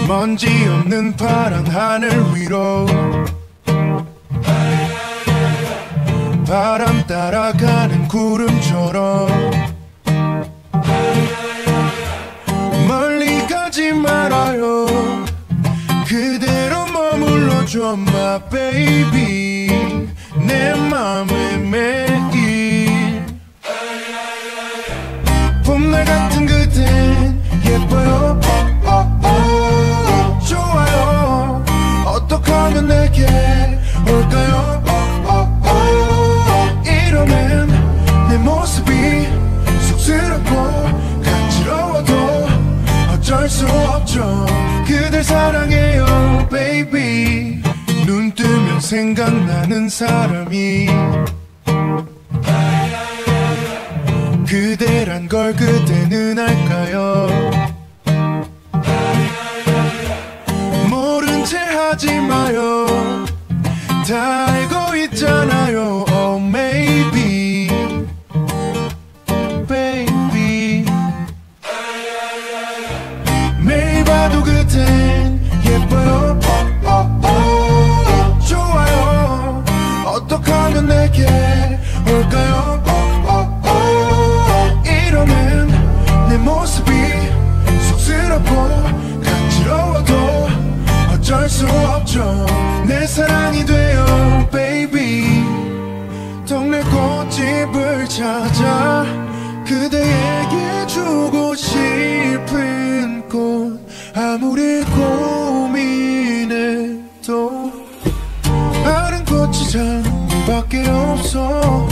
먼지 없는 파란 하늘 위로 바람 따라가는 구름처럼 멀리 가지 말아요. 그대로 머물러줘 my baby. 내 맘에 매일 봄날 같은 그댄 예뻐요. 좋아요. 어떻게 하면 내게 올까요? 이러면 내 모습이 쑥스럽고 간지러워도 어쩔 수 없죠. 그댈 사랑해요 baby. 눈 뜨면 생각나는 사람이 그대란 걸 그대는 알까요? 모른 채 하지 마요. 다 알고 있잖아요. Oh maybe baby. 매일 봐도 그댄 예뻐요. 좋아요. 어떻게 하면 내게 올까요? 이러면 내 모습이 쑥스럽고 간지러워도 어쩔 수 없죠. 내 사랑이 돼요 baby. 동네 꽃집을 찾아 그대에게 주고 싶은 꽃. 아무리 고민해도 다른 꽃이 장밖에 없어.